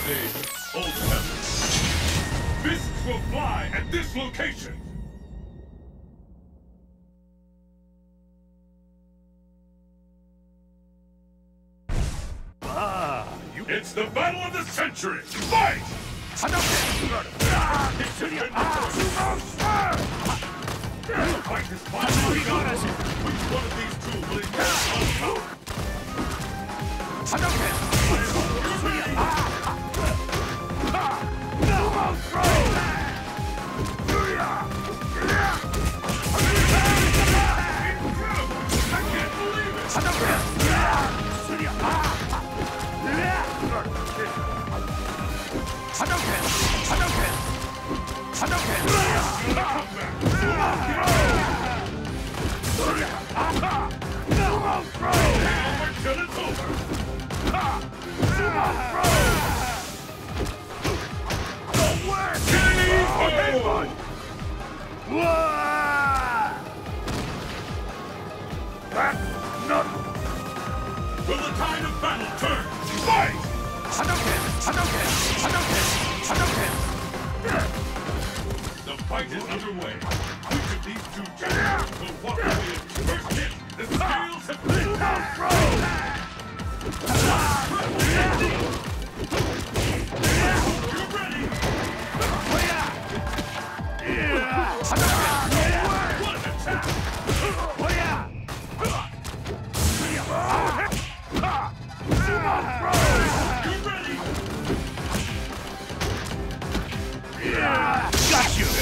Name, Old Heaven. Fists will fly at this location! It's the battle of the century! Fight! Fight is finally done! Which one of these two will inherit all power? Will the tide of battle turn? Fight! The fight is underway. Which of these two champions will walk away in first hit? The scales have been down. You're ready! What an attack! You're ready! Got you!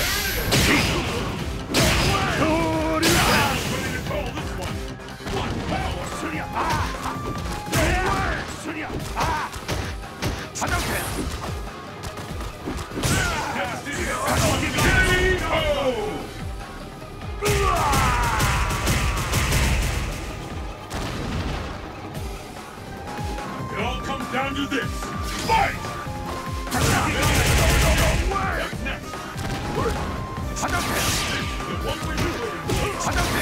Ready to call this one! What power! It all comes down to this! Fight! What's next? The one we're doing!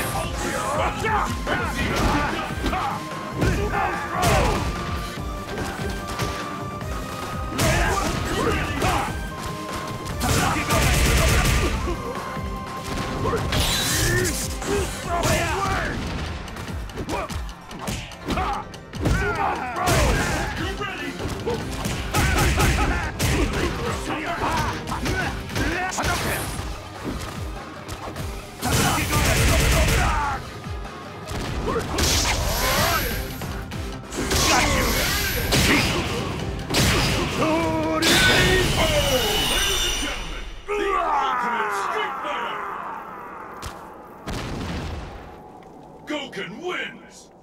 You're ready! Gouken wins!